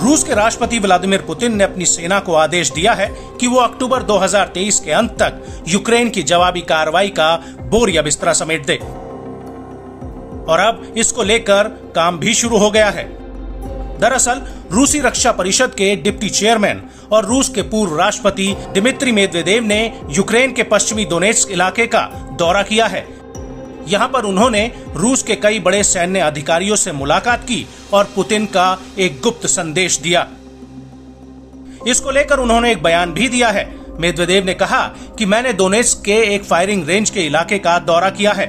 रूस के राष्ट्रपति व्लादिमीर पुतिन ने अपनी सेना को आदेश दिया है कि वो अक्टूबर 2023 के अंत तक यूक्रेन की जवाबी कार्रवाई का बोरिया बिस्तरा समेट दे। और अब इसको लेकर काम भी शुरू हो गया है। दरअसल रूसी रक्षा परिषद के डिप्टी चेयरमैन और रूस के पूर्व राष्ट्रपति दिमित्री मेदवेदेव ने यूक्रेन के पश्चिमी दोनेत्स्क इलाके का दौरा किया है। यहाँ पर उन्होंने रूस के कई बड़े सैन्य अधिकारियों से मुलाकात की और पुतिन का एक गुप्त संदेश दिया। इसको लेकर उन्होंने एक बयान भी दिया है। मेदवेदेव ने कहा कि मैंने दोनेत्स्क के एक फायरिंग रेंज के इलाके का दौरा किया है।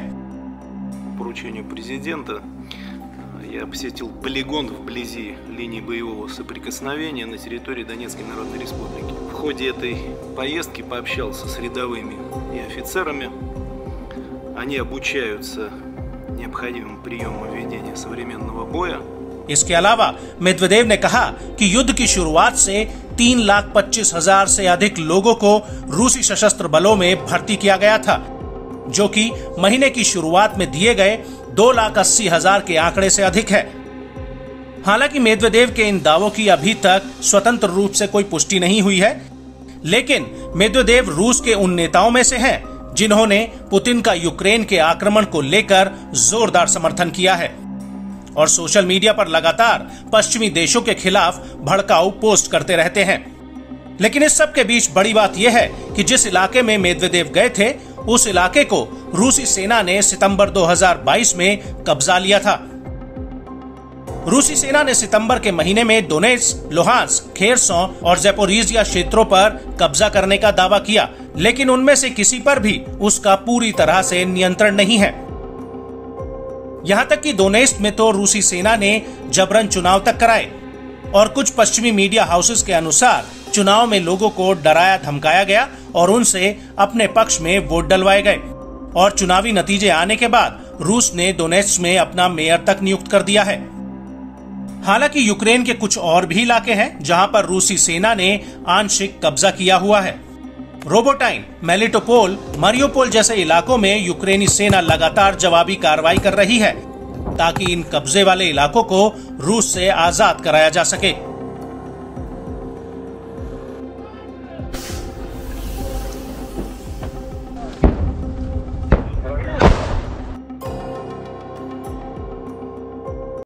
Я посетил полигон вблизи линии боевого соприкосновения на территории Донецкой Народной Республики. В ходе этой поездки пообщался с рядовыми и офицерами. Они обучаются необходимым приемам ведения современного боя. इसके अलावा मेदवेदेव ने कहा कि युद्ध की शुरुआत से 3,25,000 से अधिक लोगों को रूसी सशस्त्र बलों में भर्ती किया गया था, जो कि महीने की शुरुआत में दिए गए 2,80,000 के आंकड़े से अधिक है। हालांकि मेदवेदेव के इन दावों की अभी तक स्वतंत्र रूप से कोई पुष्टि नहीं हुई है, लेकिन मेदवेदेव रूस के उन नेताओं में से हैं जिन्होंने पुतिन का यूक्रेन के आक्रमण को लेकर जोरदार समर्थन किया है और सोशल मीडिया पर लगातार पश्चिमी देशों के खिलाफ भड़काऊ पोस्ट करते रहते हैं। लेकिन इस सब के बीच बड़ी बात यह है कि जिस इलाके में मेदवेदेव गए थे, उस इलाके को रूसी सेना ने सितंबर 2022 में कब्जा लिया था। रूसी सेना ने सितंबर के महीने में दोनेत्स्क, लुहांस्क, खेरसों और ज़ैपोरिज़िया क्षेत्रों पर कब्जा करने का दावा किया, लेकिन उनमें से किसी पर भी उसका पूरी तरह से नियंत्रण नहीं है। यहां तक कि दोनेत्स्क में तो रूसी सेना ने जबरन चुनाव तक कराए और कुछ पश्चिमी मीडिया हाउसेस के अनुसार चुनाव में लोगों को डराया धमकाया गया और उनसे अपने पक्ष में वोट डलवाए गए और चुनावी नतीजे आने के बाद रूस ने दोनेत्स्क में अपना मेयर तक नियुक्त कर दिया है। हालांकि यूक्रेन के कुछ और भी इलाके हैं जहां पर रूसी सेना ने आंशिक कब्जा किया हुआ है। रोबोटाइन, मेलिटोपोल, मारियोपोल जैसे इलाकों में यूक्रेनी सेना लगातार जवाबी कार्रवाई कर रही है ताकि इन कब्जे वाले इलाकों को रूस से आजाद कराया जा सके।